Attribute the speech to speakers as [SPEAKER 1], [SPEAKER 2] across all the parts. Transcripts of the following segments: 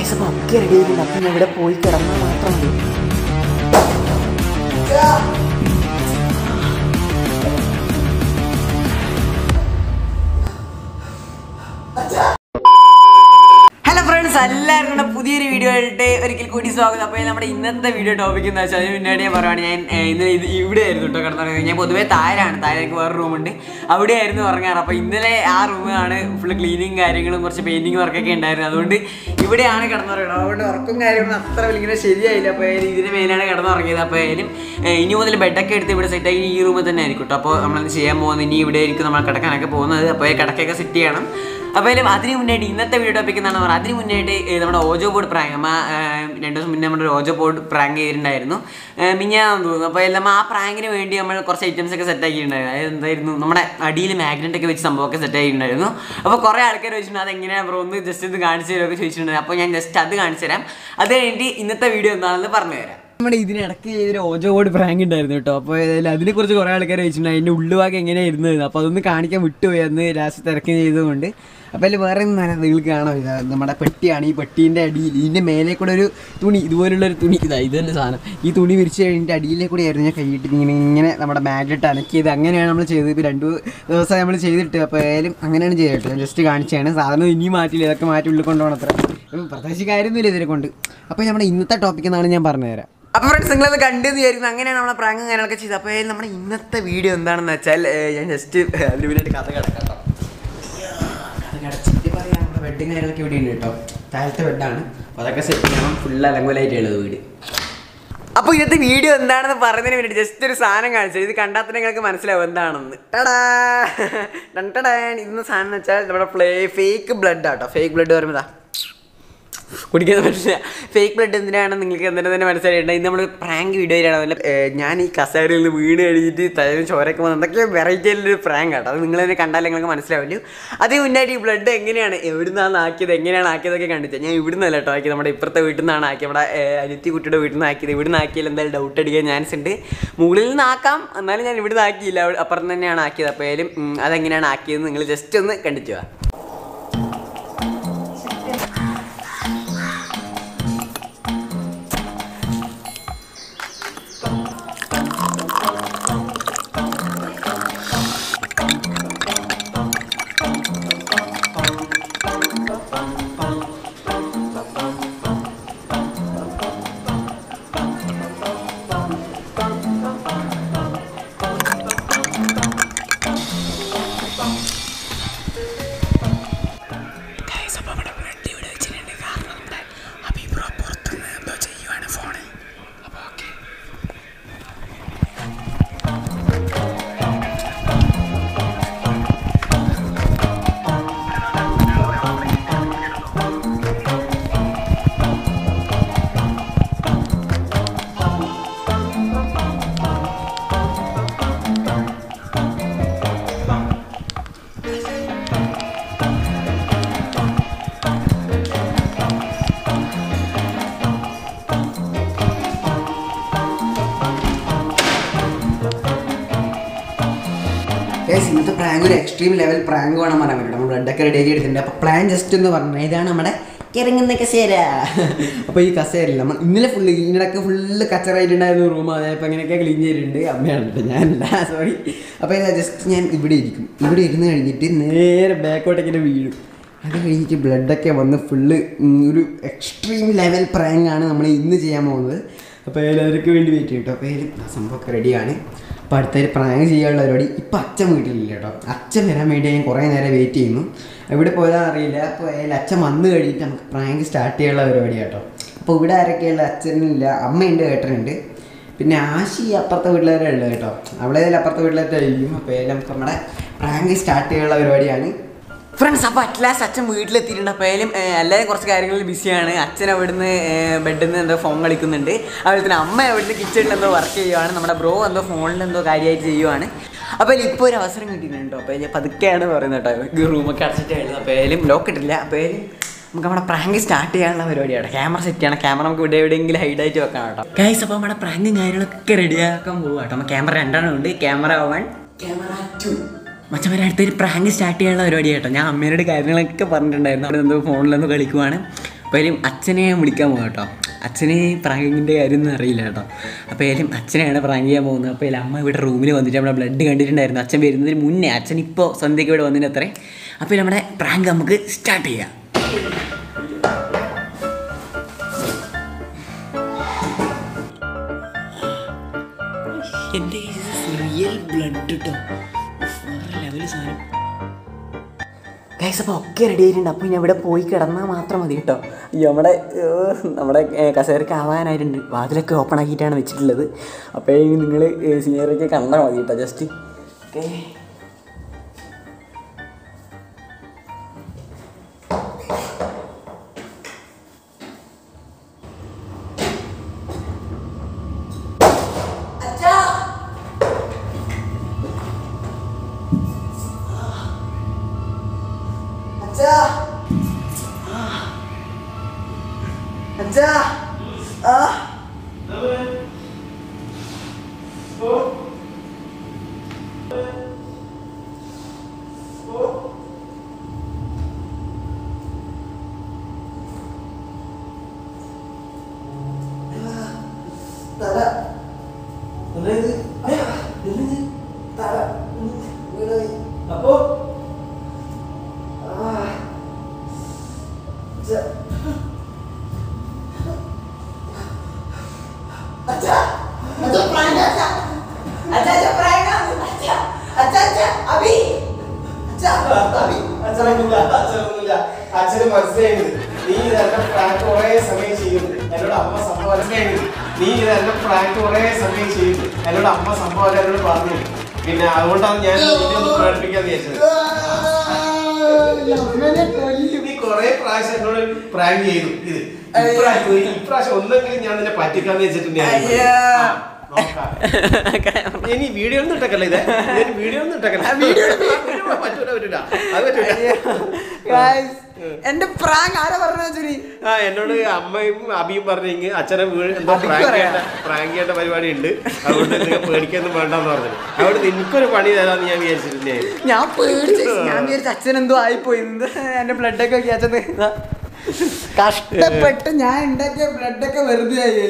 [SPEAKER 1] അപ്പോൾ ഒക്കെ റെഡി ആയിട്ടുണ്ട്. അപ്പം ഞാൻ ഇവിടെ പോയി കിടന്നാൽ മാത്രം മതി. എല്ലാവർക്കും പുതിയൊരു വീഡിയോ ആയിട്ട് ഒരിക്കൽ കൂടി സ്വാഗതം. അപ്പോൾ നമ്മുടെ ഇന്നത്തെ വീഡിയോ ടോപ്പിക് എന്ന് വെച്ചാൽ അതിന് മുന്നോട്ട് ഞാൻ പറയുകയാണ്, ഞാൻ ഇന്നലെ ഇവിടെ ആയിരുന്നു കേട്ടോ കിടന്നുറങ്ങുന്നത്. ഞാൻ പൊതുവേ താഴെയാണ്, താഴേക്ക് വേറെ റൂമുണ്ട്, അവിടെ ആയിരുന്നു ഉറങ്ങാറ്. അപ്പോൾ ഇന്നലെ ആ റൂമാണ് ഫുള്ള് ക്ലീനിങ് കാര്യങ്ങളും കുറച്ച് പെയിൻറ്റിങ് വർക്കൊക്കെ ഉണ്ടായിരുന്നു. അതുകൊണ്ട് ഇവിടെയാണ് കിടന്നുറങ്ങുന്നത്. അതുകൊണ്ട് ഉറക്കും കാര്യങ്ങളും അത്ര വലിയ ശരിയായില്ല. അപ്പോൾ ഇതിന് മേലാണ് കിടന്നുറങ്ങിയത്. അപ്പോൾ ഇനി മുതൽ ബെഡൊക്കെ എടുത്ത് ഇവിടെ സെറ്റാക്കി ഈ റൂമിൽ തന്നെ ആയിരിക്കും കേട്ടോ. അപ്പോൾ നമ്മളത് ചെയ്യാൻ പോകുന്നത് ഇനി ഇവിടെ ആയിരിക്കും നമ്മൾ കിടക്കാനൊക്കെ പോകുന്നത്. അപ്പോൾ കിടക്കൊക്കെ സെറ്റ് ചെയ്യണം. അപ്പോൾ അതിന് മുന്നേട്ട് ഇന്നത്തെ വീഡിയോ ടോപ്പിക് എന്താണെന്ന് പറഞ്ഞാൽ, അതിന് മുന്നേട്ട് നമ്മുടെ ഓജോ ബോർഡ് പ്രാങ്ക് അമ്മ 2 ദിവസം മുന്നേ നമ്മുടെ ഓജോ ബോർഡ് പ്രാങ്ക് ചെയ്തിട്ടുണ്ടായിരുന്നു, മിഞ്ഞാന്ന് തോന്നുന്നു. അപ്പോൾ എല്ലാം ആ പ്രാങ്കിന് വേണ്ടി നമ്മൾ കുറച്ച് ഐറ്റംസ് ഒക്കെ സെറ്റ് ആക്കിയിട്ടുണ്ടായിരുന്നു. അതായത് എന്തായിരുന്നു, നമ്മുടെ അടിയിൽ മാഗ്നറ്റ് ഒക്കെ വെച്ച് സംഭവമൊക്കെ സെറ്റ് ആക്കിയിട്ടുണ്ടായിരുന്നു. അപ്പോൾ കുറേ ആൾക്കാർ ചോദിച്ചിട്ടുണ്ട് അതെങ്ങനെയാണ് ബ്രോ ഒന്ന് ജസ്റ്റ് ഇത് കാണിച്ചു തരുമൊക്കെ ചോദിച്ചിട്ടുണ്ടായിരുന്നു. അപ്പോൾ ഞാൻ ജസ്റ്റ് അത് കാണിച്ചു തരാം. അത് കഴിഞ്ഞിട്ട് ഇന്നത്തെ വീഡിയോ എന്താണെന്ന് പറഞ്ഞു തരാം. നമ്മുടെ ഇതിനിടയ്ക്ക് ചെയ്തൊരു ഓജോ ബോർഡ് പ്രാങ്ക് ഉണ്ടായിരുന്നു കേട്ടോ. അപ്പോൾ അതിനെക്കുറിച്ച് കുറേ ആൾക്കാർ ചോദിച്ചിട്ടുണ്ട് അതിൻ്റെ ഉള്ളുവാക്ക് എങ്ങനെയായിരുന്നു. അപ്പോൾ അതൊന്ന് കാണിക്കാൻ വിട്ടുപോയി അന്ന് ലാസ്റ്റ് തിരക്ക് ചെയ്തുകൊണ്ട്. അപ്പോൾ അതിൽ വേറെ നിങ്ങൾക്ക് കാണാം, ഇതാ നമ്മുടെ പെട്ടിയാണ്. ഈ പെട്ടീൻ്റെ അടിയിൽ ഇതിൻ്റെ മേലെ കൂടെ ഒരു തുണി, ഇതുപോലുള്ളൊരു തുണി, ഇത് തന്നെ സാധനം. ഈ തുണി വിരിച്ച് കഴിഞ്ഞിട്ട് അടിയിലെ കൂടെ ആയിരുന്നു ഞാൻ കൈയിട്ട് ഇങ്ങനെ നമ്മുടെ മാഗ്നറ്റ് അനക്കിയത്. അങ്ങനെയാണ് നമ്മൾ ചെയ്തത്. ഇപ്പോൾ 2 ദിവസം നമ്മൾ ചെയ്തിട്ട്. അപ്പോൾ ആയാലും അങ്ങനെയാണ് ചെയ്തിട്ട് ഞാൻ ജസ്റ്റ് കാണിച്ചാണ്. സാധനം ഇനിയും മാറ്റില്ല, ഇതൊക്കെ മാറ്റി ഉള്ളിൽ കൊണ്ടുപോകണം. അത്ര പ്രത്യേകിച്ച് കാര്യമൊന്നുമില്ല ഇതിനെ കൊണ്ട്. അപ്പോൾ നമ്മുടെ ഇന്നത്തെ ടോപ്പിക് എന്നാണ് ഞാൻ പറഞ്ഞുതരാം. അപ്പോൾ ഫ്രണ്ട്സ് നിങ്ങളത് കണ്ടെന്ന് വിചാരിക്കുന്നു. അങ്ങനെയാണ് നമ്മളെ പ്രാങ്ക് കാര്യങ്ങളൊക്കെ ചെയ്തത്. അപ്പോൾ നമ്മുടെ ഇന്നത്തെ വീഡിയോ എന്താണെന്ന് വെച്ചാൽ ഞാൻ ജസ്റ്റ് അതിന് വേണ്ടിയിട്ട് കഥ കിടക്കാം കേട്ടോ. കഥ കിടച്ചിട്ട് പറയാം. നമ്മുടെ ബെഡും കാര്യങ്ങളൊക്കെ ഇവിടെ ഉണ്ട് കേട്ടോ. താഴത്തെ ബെഡാണ്. അപ്പോൾ അതൊക്കെ സെറ്റ് ചെയ്യണം. ഫുൾ അലങ്കോലായിട്ടുള്ളത് വീട്. അപ്പോൾ ഇന്നത്തെ വീഡിയോ എന്താണെന്ന് പറയുന്നതിന് വേണ്ടിയിട്ട് ജസ്റ്റ് ഒരു സാധനം കാണിച്ചത്. ഇത് കണ്ടാൽ തന്നെ നിങ്ങൾക്ക് മനസ്സിലാവും എന്താണെന്ന്. ടടാ ടടാ. ഇന്ന സാധനം എന്ന് വെച്ചാൽ നമ്മുടെ ഫേക്ക് ബ്ലഡ് ആട്ടോ. ഫേക്ക് ബ്ലഡ് പറയുമ്പോൾ കുടിക്കാൻ പറ്റില്ല. ഫേക്ക് ബ്ലഡ് എന്തിനാണെന്ന് നിങ്ങൾക്ക് എന്തിനും തന്നെ മനസ്സിലായിട്ടുണ്ട്. ഇത് നമ്മൾ പ്രാങ്ക് വീഡിയോയിലാണ്. അല്ല ഞാൻ ഈ കസേരയിൽ നിന്ന് വീണ് കഴിഞ്ഞിട്ട് തലയിൽ ചോരയൊക്കെ വന്ന് എന്തൊക്കെ വെറൈറ്റി ആയിട്ടുള്ളൊരു പ്രാങ്ക് ആട്ടോ. അത് നിങ്ങൾ തന്നെ കണ്ടാൽ നിങ്ങൾക്ക് മനസ്സിലാവില്ല. അതിന് മുന്നായിട്ട് ഈ ബ്ലഡ് എങ്ങനെയാണ് എവിടുന്നാണ് ആക്കിയത്, എങ്ങനെയാണ് ആക്കിയതൊക്കെ കണ്ടിട്ട് ഞാൻ ഇവിടുന്നല്ല കേട്ടോ ആക്കിയത്. നമ്മുടെ ഇപ്പുറത്തെ വീട്ടിൽ നിന്നാണ് ആക്കിയത്. നമ്മുടെ അനിയത്തി കുട്ടിയുടെ വീട്ടിൽ നിന്ന് ആക്കിയത്. ഇവിടുന്ന് ആക്കിയാൽ എന്തായാലും ഡൗട്ട് അടിക്കാൻ ചാൻസ് ഉണ്ട്. മുകളിൽ നിന്ന് ആക്കാം, എന്നാലും ഞാൻ ഇവിടുന്ന് ആക്കിയില്ല, അപ്പുറത്ത് തന്നെയാണ് ആക്കിയത്. അപ്പോൾ ആയാലും അതെങ്ങനെയാണ് ആക്കിയതെന്ന് നിങ്ങൾ ജസ്റ്റ് ഒന്ന് കണ്ടിട്ട് വാ. ഇന്നത്തെ പ്രാങ്ക് ഒരു എക്സ്ട്രീം ലെവൽ പ്രാങ്ക് വേണം പറയാൻ പറ്റും. നമ്മൾ ബ്ലഡൊക്കെ റെഡിയാക്കി എടുത്തിട്ടുണ്ട്. അപ്പോൾ പ്ലാൻ ജസ്റ്റ് എന്ന് പറഞ്ഞാൽ ഇതാണ് നമ്മുടെ കിറങ്ങുന്ന കസേര. അപ്പോൾ ഈ കസേരയിൽ നമ്മൾ ഇന്നലെ ഇതിനിടയ്ക്ക് ഫുള്ള് കച്ചറായിട്ടുണ്ടായിരുന്ന റൂം. അതായത് അങ്ങനെയൊക്കെ ക്ലീൻ ചെയ്തിട്ടുണ്ട്. അമ്മയാണ് കേട്ടോ, ഞാനല്ല, സോറി. അപ്പോൾ ജസ്റ്റ് ഞാൻ ഇവിടെ ഇരിക്കും. ഇവിടെ ഇരുന്ന് കഴിഞ്ഞിട്ട് നേരെ ബാക്കോട്ടേക്കിൻ്റെ വീഴും. അത് കഴിഞ്ഞിട്ട് ബ്ലഡൊക്കെ വന്ന് ഫുള്ള് ഒരു എക്സ്ട്രീം ലെവൽ പ്രാങ്കാണ് നമ്മൾ ഇന്ന് ചെയ്യാൻ പോകുന്നത്. അപ്പോൾ എല്ലാവർക്കും വേണ്ടി വെയിറ്റ് ചെയ്യും കേട്ടോ. അപ്പോൾ സംഭവമൊക്കെ റെഡിയാണ്. അപ്പോൾ അടുത്തൊരു പ്രാങ്ക് ചെയ്യാനുള്ള പരിപാടി. ഇപ്പോൾ അച്ഛൻ വീട്ടിലില്ല കേട്ടോ. അച്ഛൻ വരാൻ വേണ്ടി ഞാൻ കുറേ നേരം വെയിറ്റ് ചെയ്യുന്നു. എവിടെ പോയാൽ അറിയില്ല. അപ്പോൾ അച്ഛൻ വന്നു കഴിഞ്ഞിട്ട് നമുക്ക് പ്രാങ്ക് സ്റ്റാർട്ട് ചെയ്യാനുള്ള പരിപാടി കേട്ടോ. അപ്പോൾ ഇവിടെ ആരൊക്കെയുള്ള, അച്ഛനില്ല, അമ്മയുണ്ട്, ഏട്ടനുണ്ട്, പിന്നെ ആശി അപ്പുറത്തെ വീട്ടിലേരെ ഉള്ളത് കേട്ടോ. അവിടെ അപ്പുറത്തെ വീട്ടിലേറ്റായിരിക്കും. അപ്പോൾ നമുക്ക് നമ്മുടെ പ്രാങ്ക് സ്റ്റാർട്ട് ചെയ്യാനുള്ള പരിപാടിയാണ് ഫ്രണ്ട്സ്. അപ്പോൾ അറ്റ്ലാസ്റ്റ് അച്ഛൻ വീട്ടിലെത്തിയിട്ടുണ്ട്. അപ്പോൾ എല്ലാവരും കുറച്ച് കാര്യങ്ങളിൽ ബിസിയാണ്. അച്ഛൻ അവിടുന്ന് ബെഡിൽ നിന്ന് എന്തോ ഫോൺ കളിക്കുന്നുണ്ട്. അതുപോലെ തന്നെ അമ്മ അവിടുന്ന് കിച്ചണിൽ എന്തോ വർക്ക് ചെയ്യുവാണ്. നമ്മുടെ ബ്രോ എന്തോ ഫോണിൽ എന്തോ കാര്യമായിട്ട് ചെയ്യുവാണ്. അപ്പോൾ ഇപ്പോൾ ഒരു അവസരം കിട്ടിയിട്ടുണ്ട്. അപ്പോൾ ഞാൻ പതുക്കെയാണ് പറയുന്നത് കേട്ടോ. ഈ റൂമൊക്കെ അടച്ചിട്ടായിരുന്നു. അപ്പോൾ ലോക്ക് ഇട്ടില്ല. അപ്പോൾ നമുക്ക് നമ്മുടെ പ്രാങ്ക് സ്റ്റാർട്ട് ചെയ്യാനുള്ള പരിപാടിയാണ്. ക്യാമറ സെറ്റ് ചെയ്യണം. ക്യാമറ നമുക്ക് ഇവിടെ എവിടെയെങ്കിലും ഹൈഡായിട്ട് വെക്കണം കേട്ടോ. ഗൈസ്, അപ്പോൾ നമ്മുടെ പ്രാങ്കും കാര്യങ്ങളൊക്കെ റെഡിയാക്കാൻ പോകുക കേട്ടോ. നമ്മൾ ക്യാമറ 2 ഉണ്ട്. Camera 1, camera 2. മച്ചന്മാരെ അടുത്തൊരു പ്രാങ്ക് സ്റ്റാർട്ട് ചെയ്യാനുള്ള പരിപാടി കേട്ടോ. ഞാൻ അമ്മേനോട് കാര്യങ്ങളൊക്കെ പറഞ്ഞിട്ടുണ്ടായിരുന്നു. അവിടെ എന്തോ ഫോണിലെന്തോ കളിക്കുവാണ്. അപ്പോൾ അതിലും അച്ഛനെ വിളിക്കാൻ പോകും കേട്ടോ. അച്ഛനെ പ്രാങ്കിങ്ങിൻ്റെ കാര്യമൊന്നും അറിയില്ല കേട്ടോ. അപ്പോൾ അതിലും അച്ഛനെയാണ് പ്രാങ്ക് ചെയ്യാൻ പോകുന്നത്. അപ്പോൾ അതിൽ അമ്മ ഇവിടെ റൂമിൽ വന്നിട്ട് നമ്മുടെ ബ്ലഡ് കണ്ടിട്ടുണ്ടായിരുന്നു അച്ഛൻ വരുന്നതിന് മുന്നേ. അച്ഛൻ ഇപ്പോൾ സന്ധ്യയ്ക്ക് ഇവിടെ വന്നതിന് അത്രേ. അപ്പോൾ നമ്മുടെ പ്രാങ്ക് നമുക്ക് സ്റ്റാർട്ട് ചെയ്യാം. എൻ്റെ റിയൽ ബ്ലഡ് കേട്ടോ, വേറെ ലെവൽ സാധനം. ഗൈസ് അപ്പോൾ ഒക്കെ റെഡി ആയിട്ടുണ്ട്. അപ്പോൾ ഞാൻ ഇവിടെ പോയി കിടന്നാൽ മാത്രം മതി കേട്ടോ. നമ്മുടെ കസേരക്ക് ആവാനായിട്ടുണ്ട്. വാതിലൊക്കെ ഓപ്പൺ ആക്കിയിട്ടാണ് വെച്ചിട്ടുള്ളത്. അപ്പോൾ നിങ്ങൾ സീനിയറൊക്കെ കണ്ടാൽ മതി കേട്ടോ. Just okay.
[SPEAKER 2] അച്ഛന് മനസ്സിലായത് നീ ഇതെല്ലാം പ്രാങ്ക് കുറേ സമയം ചെയ്യുന്നു. എന്നോട് അമ്മ സംഭവം നീ ഇതെല്ലാം പ്രാങ്ക് കുറേ സമയം ചെയ്യുന്നു. എന്നോട് അമ്മ സംഭവം എന്നോട് പറഞ്ഞു. പിന്നെ അതുകൊണ്ടാണ് ഞാൻ ഒന്ന് പ്രകടിപ്പിക്കാന്ന് വിചാരിച്ചത്. നീ കൊറേ പ്രാവശ്യം എന്നോട് പ്രാങ്ക് ചെയ്തു. ഇത് ഇപ്രാവശ്യം ഒന്നെങ്കിലും ഞാൻ നിന്നെ പറ്റിക്കാന്ന് വെച്ചിട്ടുണ്ടെങ്കിൽ ഇനി വീഡിയോ ഒന്നും ഇട്ടക്കല്ല. ഇത് വീഡിയോ ഒന്നും ഇട്ടക്കല്ല. പറ്റൂല പറ്റൂല അത് പറ്റൂല.
[SPEAKER 1] എന്റെ പ്രാങ്ക് ആരാ പറഞ്ഞു?
[SPEAKER 2] എന്നോട് അമ്മയും അബിയും പറഞ്ഞു അച്ഛനെ എന്തോ പ്രാങ്ക് ചെയ്യേണ്ട പരിപാടി ഉണ്ട്, അതുകൊണ്ട് നിങ്ങൾ പേടിക്കൊന്നും വേണ്ടെന്ന് പറഞ്ഞു. അതുകൊണ്ട് നിനക്കൊരു പണി തരാന്ന് ഞാൻ വിചാരിച്ചിട്ടുണ്ടേ.
[SPEAKER 1] ഞാൻ വിചാരിച്ചു അച്ഛൻ എന്തോ ആയിപ്പോയി. എന്റെ ബ്ലഡൊക്കെ അച്ഛൻ കഷ്ടപ്പെട്ട് ഞാൻ ഉണ്ടാക്കിയ ബ്ലഡൊക്കെ വെറുതെ ആയി.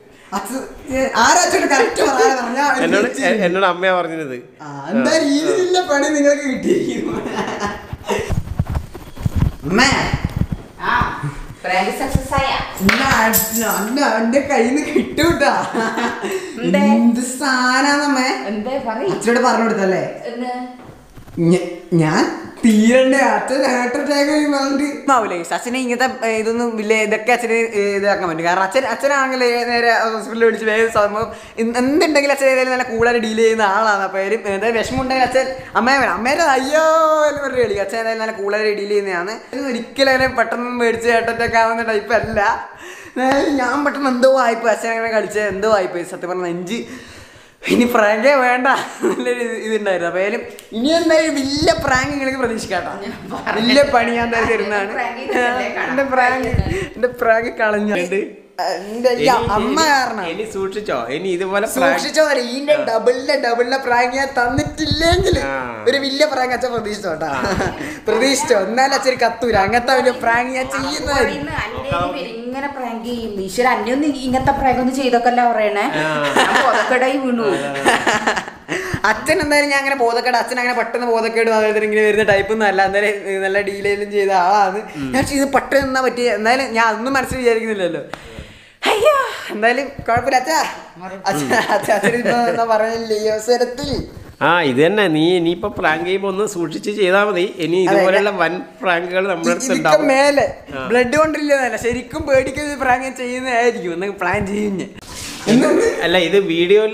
[SPEAKER 2] എന്നോട് അമ്മയാ പറഞ്ഞത്
[SPEAKER 1] എന്താ രീതിയിലുള്ള പണി നിങ്ങൾക്ക് കിട്ടിയിരിക്കുന്നു. എന്റെ കയ്യിൽ നിന്ന് കിട്ടൂട്ടാ. എന്ത് സാധനമ്മേ അച്ഛനോട് പറഞ്ഞു കൊടുത്തല്ലേ? ഞാൻ തീരണ്ടേ അച്ഛൻ ഹാർട്ട് അച്ഛനെ ഇങ്ങനത്തെ ഇതൊന്നും വലിയ ഇതൊക്കെ അച്ഛന് ഇതാക്കാൻ പറ്റും. കാരണം അച്ഛനാണെങ്കിൽ നേരെ ഹോസ്പിറ്റലിൽ വിളിച്ച് വേഗം സംഭവം എന്തുണ്ടെങ്കിലും അച്ഛൻ ഏതായാലും നല്ല കൂടുതൽ ഡീൽ ചെയ്യുന്ന ആളാണ്. അപ്പോൾ എന്തായാലും വിഷമം ഉണ്ടെങ്കിൽ അച്ഛൻ അമ്മേരെ അയ്യോ എന്ന് പറഞ്ഞ് കളിക്കും. അച്ഛൻ ഏതായാലും നല്ല കൂടുതൽ ഡീൽ ചെയ്യുന്നതാണ്. ഒരിക്കലും അങ്ങനെ പെട്ടെന്ന് മേടിച്ച് ഏട്ടറ്റൊക്കെ ആവുന്ന ടൈപ്പല്ല. ഞാൻ പെട്ടെന്ന് എന്തോ ആയിപ്പോയി. അച്ഛൻ അങ്ങനെ കളിച്ചത് എന്തോ ആയിപ്പോയി. സത്യം പറഞ്ഞ നെഞ്ച് ഇനി പ്രാങ്കേ വേണ്ട നല്ലൊരു ഇതുണ്ടായിരുന്നു. അപ്പോൾ ഏതായാലും ഇനി എന്തായാലും വലിയ പ്രാങ്ക് നിങ്ങൾക്ക് പ്രതീക്ഷിക്കാട്ടോ. വലിയ പണി ഞാൻ എന്തായാലും തരുന്നതാണ്. എന്റെ പ്രാങ്ക് കളഞ്ഞിട്ട് അമ്മ കാരണം
[SPEAKER 2] ഇനി സൂക്ഷിച്ചോ. ഇനി ഇതുപോലെ
[SPEAKER 1] സൂക്ഷിച്ചോ. ഇതിന്റെ ഡബിളിന്റെ പ്രാങ്ക് ഞാൻ തന്നിട്ടില്ലെങ്കിൽ ഒരു വലിയ പ്രാങ്ക് അച്ഛൻ പ്രതീക്ഷിച്ചോ കേട്ടാ. പ്രതീക്ഷിച്ചോ. എന്നാലും അച്ഛൻ കത്തൂല. അങ്ങനത്തെ വലിയ പ്രാങ്ക് ഞാൻ ചെയ്യുന്നതായിരിക്കും.
[SPEAKER 3] ഇങ്ങനെ പ്രാങ്ക് ചെയ്യും. ഈശ്വര അന്യൊന്നും ഇങ്ങനത്തെ പ്രാങ്ക് ഒന്നും ചെയ്തൊക്കെല്ല പറയണേ. ബോധക്കേടായി വീണു.
[SPEAKER 1] അച്ഛൻ എന്തായാലും ഞാൻ അങ്ങനെ ബോധക്കേട് അച്ഛൻ അങ്ങനെ പെട്ടെന്ന് ബോധക്കേട് ഇങ്ങനെ വരുന്ന ടൈപ്പൊന്നും അല്ല. എന്തായാലും നല്ല ഡീലെയിലും ചെയ്ത ആളാണ്. ഞാൻ ഇത് പെട്ടെന്ന് എന്നാ പറ്റിയ. എന്തായാലും ഞാൻ ഒന്നും മനസ്സിൽ വിചാരിക്കുന്നില്ലല്ലോ. അയ്യോ എന്തായാലും കുഴപ്പമില്ല അച്ഛൻ പറഞ്ഞില്ലേ ഈ അവസരത്തിൽ.
[SPEAKER 2] ഇത് തന്നെ നീ ഇനിയിപ്പോ പ്രാങ്ക് ചെയ്യുമ്പോ ഒന്ന് സൂക്ഷിച്ച് ചെയ്താൽ മതി. ഇനി ഇതുപോലെയുള്ള വൻ പ്രാങ്കുകൾ നമ്മുടെ അടുത്ത്
[SPEAKER 1] മേലെ ബ്ലഡ് കൊണ്ടില്ല ശരിക്കും പേടിക്കുന്ന പ്രാങ്ക് ചെയ്യുന്നതായിരിക്കും. ഒന്ന് പ്ലാൻ ചെയ്യുന്നേ
[SPEAKER 2] അല്ല ഇത് വീഡിയോയില്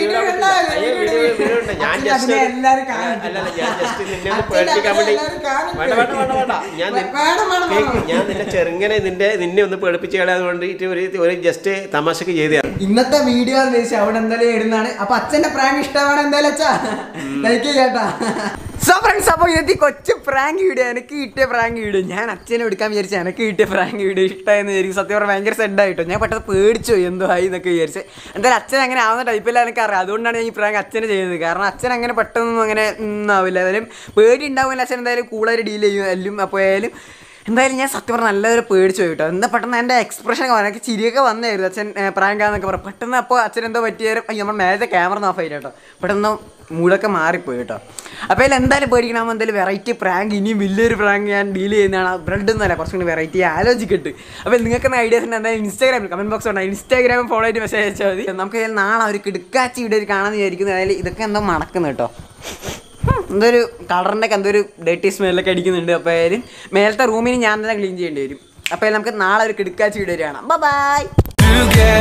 [SPEAKER 2] ഞാൻ നിന്നെ ചെറുങ്ങനെ നിന്നെ ഒന്ന് പേടിപ്പിച്ച് കളയാൻ വേണ്ടിട്ട് ഒരു ജസ്റ്റ് തമാശക്ക് ചെയ്തതാണ്
[SPEAKER 1] ഇന്നത്തെ വീഡിയോ. അവിടെ എന്തായാലും ഇടുന്നതാണ്. അപ്പൊ അച്ഛന്റെ പ്രാങ്ക് ഇഷ്ടമാണ് എന്തായാലും അച്ഛാ ലൈക്ക് കേട്ടാ. സോ ഫ്രണ്ട്സ് അപ്പോൾ ഇന്നത്തെ കൊച്ചു പ്രാങ്ക് വീഡിയോ എനിക്ക് കിട്ടിയ പ്രാങ്ക് വീഡിയോ ഞാൻ അച്ഛനെ എടുക്കാൻ വിചാരിച്ചു. എനിക്ക് കിട്ടിയ പ്രാങ്ക് വീഡിയോ ഇഷ്ടമായെന്ന് വിചാരിക്കും. സത്യം പറഞ്ഞാൽ ഭയങ്കര സെഡായിട്ടോ. ഞാൻ പെട്ടെന്ന് പേടിച്ചു എന്തോ ആയി എന്നൊക്കെ വിചാരിച്ച്. എന്തായാലും അച്ഛൻ അങ്ങനെ ആവുന്ന ടൈപ്പില്ല എനിക്കറിയാം. അതുകൊണ്ടാണ് ഞാൻ ഈ പ്രാങ്ക് അച്ഛനെ ചെയ്യുന്നത്. കാരണം അച്ഛൻ അങ്ങനെ പെട്ടെന്നൊന്നും അങ്ങനെ ഒന്നാവില്ല. എന്തായാലും പേടി ഉണ്ടാവില്ല. അച്ഛൻ എന്തായാലും കൂടുതൽ ഡീൽ ചെയ്യും എല്ലാം. അപ്പോൾ ആയാലും എന്തായാലും ഞാൻ സത്യം പറഞ്ഞാൽ നല്ലൊരു പേടിച്ചു പോയി കേട്ടോ. എന്താ പെട്ടെന്ന് എൻ്റെ എക്സ്പ്രഷൻ എനിക്ക് ചിരിയൊക്കെ വന്നായിരുന്നു. അച്ഛൻ പ്രാങ്കാന്നൊക്കെ പറഞ്ഞു. പെട്ടെന്ന് അപ്പോൾ അച്ഛൻ എന്തോ പറ്റിയാലും നമ്മൾ നേരത്തെ ക്യാമറ ഓഫ് ആയി കേട്ടോ. പെട്ടെന്ന് മൂടൊക്കെ മാറിപ്പോയി കേട്ടോ. അപ്പോൾ അതിൽ എന്തായാലും പേടിക്കണം. എന്തായാലും വെറൈറ്റി പ്രാങ്ക് ഇനിയും വലിയൊരു പ്രാങ്ക് ഞാൻ ഡീൽ ചെയ്യുന്നതാണ്. ബ്രെഡ് ഒന്നുമല്ല, കുറച്ചും കൂടി വെറൈറ്റി ആലോചിക്കട്ട്. അപ്പോൾ നിങ്ങൾക്ക് ഐഡിയാസ് ഉണ്ട് എന്തായാലും ഇൻസ്റ്റാഗ്രാമിൽ കമൻറ്റ് ബോക്സ് ഉണ്ട്. ഇൻസ്റ്റാഗ്രാമിൽ ഫോളോ ചെയ്ത് മെസ്സേജ് അയച്ചാൽ മതി. നമുക്ക് നാളെ അവർക്ക് എടുക്കാച്ച് വീഡിയോ കാണാമെന്ന് വിചാരിക്കുന്നത്. അതായത് ഇതൊക്കെ എന്തോ മണക്കുന്നു കേട്ടോ. എന്തൊരു കളറിൻ്റെ ഒക്കെ എന്തോ ഒരു ഡേറ്റി സ്മെല്ലൊക്കെ അടിക്കുന്നുണ്ട്. അപ്പോൾ ആയാലും മേലത്തെ റൂമിന് ഞാൻ തന്നെ ക്ലീൻ ചെയ്യേണ്ടി വരും. അപ്പോൾ നമുക്ക് നാളെ ഒരു കിടക്കാച്ച് വീഡിയോ കാണാം. ബൈ.